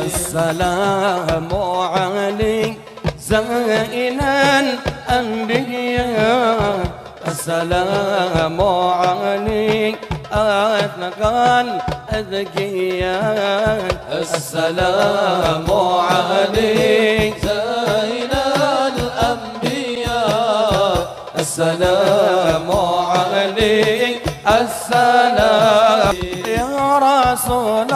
السلام عليك زين الأنبياء، السلام عليك أتقى الأذكياء، السلام عليك زين الأنبياء، السلام عليك السلام يا رسول